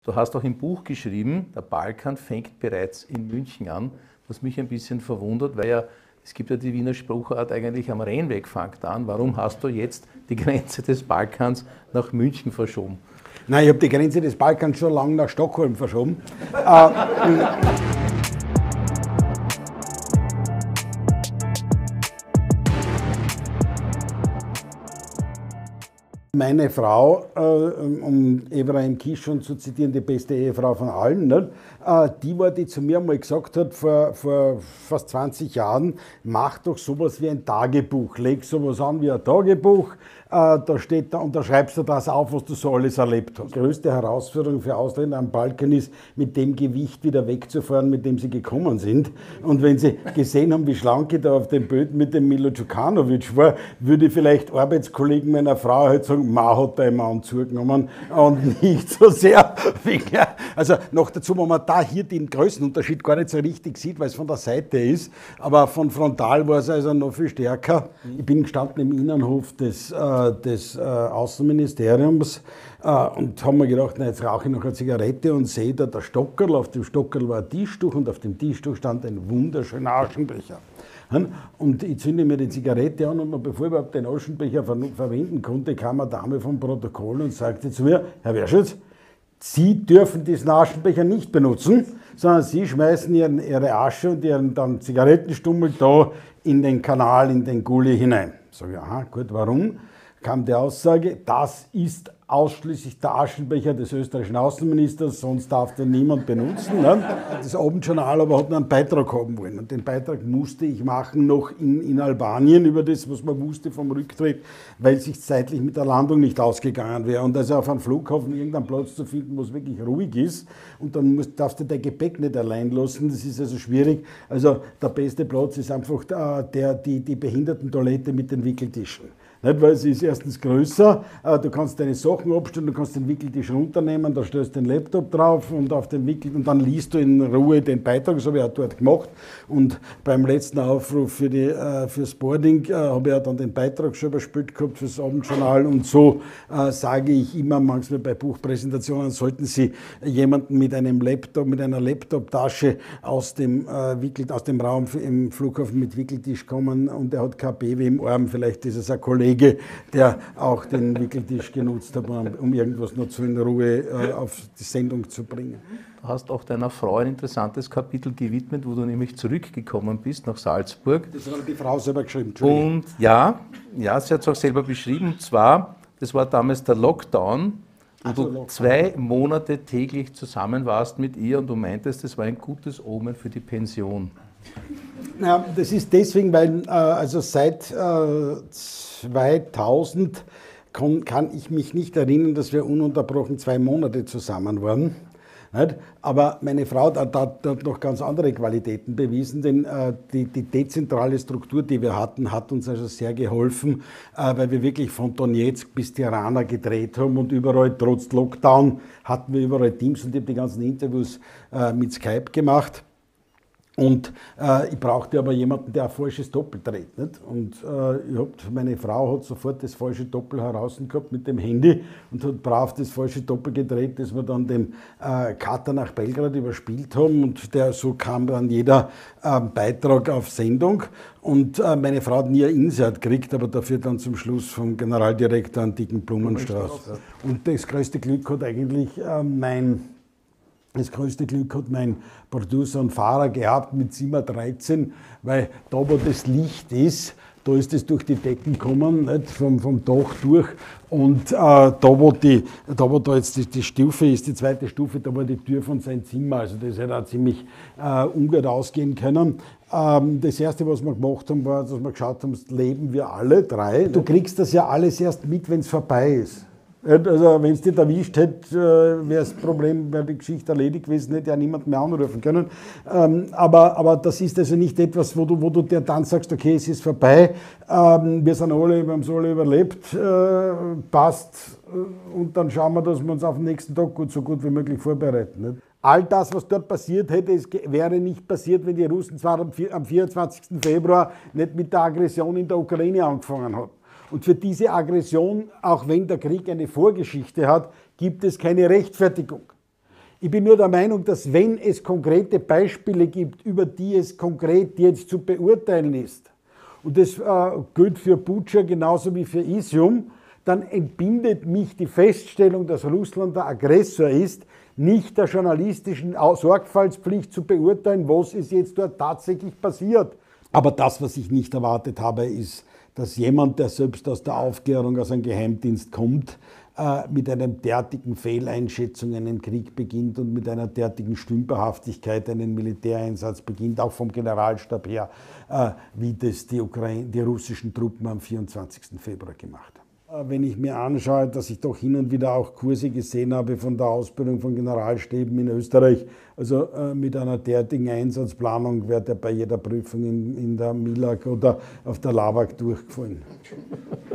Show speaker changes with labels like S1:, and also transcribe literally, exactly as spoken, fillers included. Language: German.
S1: Du hast auch im Buch geschrieben, der Balkan fängt bereits in München an, was mich ein bisschen verwundert, weil ja, es gibt ja die Wiener Spruchart, eigentlich am Rheinweg fängt an. Warum hast du jetzt die Grenze des Balkans nach München verschoben?
S2: Nein, ich habe die Grenze des Balkans schon lange nach Stockholm verschoben. äh, Meine Frau, äh, um Ephraim Kishon zu zitieren, die beste Ehefrau von allen, ne? äh, die war, die zu mir mal gesagt hat, vor, vor fast zwanzig Jahren, mach doch sowas wie ein Tagebuch, leg sowas an wie ein Tagebuch, äh, da steht da, und da schreibst du das auf, was du so alles erlebt hast. Die größte Herausforderung für Ausländer am Balkan ist, mit dem Gewicht wieder wegzufahren, mit dem sie gekommen sind. Und wenn sie gesehen haben, wie schlank ich da auf dem Böden mit dem Milo Djukanovic war, würde vielleicht Arbeitskollegen meiner Frau halt sagen, Ma hat da einen Mann zugenommen und nicht so sehr wegen, also noch dazu, wo man da hier den Größenunterschied gar nicht so richtig sieht, weil es von der Seite ist, aber von frontal war es also noch viel stärker. Ich bin gestanden im Innenhof des, äh, des äh, Außenministeriums äh, und habe mir gedacht, na, jetzt rauche ich noch eine Zigarette und sehe da der Stockerl, auf dem Stockerl war ein Tischtuch und auf dem Tischtuch stand ein wunderschöner Aschenbecher. Und ich zünde mir die Zigarette an und bevor ich überhaupt den Aschenbecher ver verwenden konnte, kam eine Dame vom Protokoll und sagte zu mir, Herr Werschutz, Sie dürfen diesen Aschenbecher nicht benutzen, sondern Sie schmeißen ihren, Ihre Asche und Ihren dann Zigarettenstummel da in den Kanal, in den Gully hinein. Sag ich, aha, gut, warum? Kam die Aussage, das ist ausschließlich der Aschenbecher des österreichischen Außenministers, sonst darf den niemand benutzen. Ne? Das Abendjournal aber hat noch einen Beitrag haben wollen. Und den Beitrag musste ich machen noch in, in Albanien über das, was man wusste vom Rücktritt, weil sich zeitlich mit der Landung nicht ausgegangen wäre. Und also auf einem Flughafen irgendeinen Platz zu finden, wo es wirklich ruhig ist. Und dann musst, darfst du dein Gepäck nicht allein lassen. Das ist also schwierig. Also der beste Platz ist einfach der, der, die, die Behindertentoilette mit den Wickeltischen. Nicht, weil sie ist erstens größer, du kannst deine Sachen abstellen, du kannst den Wickeltisch runternehmen, da stellst du den Laptop drauf und auf den Wickel und dann liest du in Ruhe den Beitrag, das habe ich auch dort gemacht. Und beim letzten Aufruf für die, äh, fürs Boarding äh, habe ich auch dann den Beitrag schon überspielt gehabt fürs Abendjournal und so äh, sage ich immer manchmal bei Buchpräsentationen, sollten Sie jemanden mit einem Laptop, mit einer Laptoptasche aus dem, äh, Wickel, aus dem Raum im Flughafen mit Wickeltisch kommen und er hat kein Baby im Arm, vielleicht ist es ein Kollege, der auch den Wickeltisch genutzt hat, um irgendwas noch zu in Ruhe äh, auf die Sendung zu bringen.
S1: Du hast auch deiner Frau ein interessantes Kapitel gewidmet, wo du nämlich zurückgekommen bist nach Salzburg.
S2: Das hat die Frau selber geschrieben.
S1: Und ja, ja, sie hat es auch selber beschrieben. Und zwar, das war damals der Lockdown, wo
S2: also,
S1: du
S2: Lockdown. zwei
S1: Monate täglich zusammen warst mit ihr und du meintest, das war ein gutes Omen für die Pension.
S2: Ja, das ist deswegen, weil äh, also seit äh, zweitausend kann, kann ich mich nicht erinnern, dass wir ununterbrochen zwei Monate zusammen waren. Nicht? Aber meine Frau hat, hat, hat noch ganz andere Qualitäten bewiesen, denn äh, die, die dezentrale Struktur, die wir hatten, hat uns also sehr geholfen, äh, weil wir wirklich von Donetsk bis Tirana gedreht haben und überall, trotz Lockdown, hatten wir überall Teams und ich habe die ganzen Interviews äh, mit Skype gemacht. Und äh, ich brauchte aber jemanden, der ein falsches Doppel dreht. Nicht? Und äh, ich hab, meine Frau hat sofort das falsche Doppel heraus gehabt mit dem Handy und hat brav das falsche Doppel gedreht, das wir dann dem äh, Kater nach Belgrad überspielt haben. Und der, so kam dann jeder äh, Beitrag auf Sendung. Und äh, meine Frau hat nie ein Insert gekriegt, aber dafür dann zum Schluss vom Generaldirektor einen dicken Blumenstrauß. Und das größte Glück hat eigentlich äh, mein... Das größte Glück hat mein Producer und Fahrer gehabt mit siebenunddreizig, weil da, wo das Licht ist, da ist es durch die Decken gekommen, nicht, vom, vom Dach durch. Und äh, da, wo, die, da, wo da jetzt die, die Stufe ist, die zweite Stufe, da war die Tür von seinem Zimmer. Also das hätte auch ziemlich äh, ungut ausgehen können. Ähm, das Erste, was wir gemacht haben, war, dass wir geschaut haben, leben wir alle drei. Du kriegst das ja alles erst mit, wenn es vorbei ist. Also wenn es dich erwischt hätte, wäre das Problem, wäre die Geschichte erledigt gewesen, hätte ja niemand mehr anrufen können. Ähm, aber, aber das ist also nicht etwas, wo du, wo du dir dann sagst, okay, es ist vorbei, ähm, wir sind alle, wir haben es alle überlebt, äh, passt, und dann schauen wir, dass wir uns auf den nächsten Tag gut, so gut wie möglich vorbereiten. Nicht? All das, was dort passiert hätte, es wäre nicht passiert, wenn die Russen zwar am vierundzwanzigsten Februar nicht mit der Aggression in der Ukraine angefangen haben. Und für diese Aggression, auch wenn der Krieg eine Vorgeschichte hat, gibt es keine Rechtfertigung. Ich bin nur der Meinung, dass wenn es konkrete Beispiele gibt, über die es konkret jetzt zu beurteilen ist, und das äh, gilt für Butscha genauso wie für Isium, dann entbindet mich die Feststellung, dass Russland der Aggressor ist, nicht der journalistischen Sorgfaltspflicht zu beurteilen, was ist jetzt dort tatsächlich passiert. Aber das, was ich nicht erwartet habe, ist, dass jemand, der selbst aus der Aufklärung, aus einem Geheimdienst kommt, äh, mit einem derartigen Fehleinschätzung einen Krieg beginnt und mit einer derartigen Stümperhaftigkeit einen Militäreinsatz beginnt, auch vom Generalstab her, äh, wie das die, Ukraine, die russischen Truppen am vierundzwanzigsten Februar gemacht haben. Wenn ich mir anschaue, dass ich doch hin und wieder auch Kurse gesehen habe von der Ausbildung von Generalstäben in Österreich, also äh, mit einer derartigen Einsatzplanung wird er bei jeder Prüfung in, in der Milag oder auf der Lavag durchgefallen.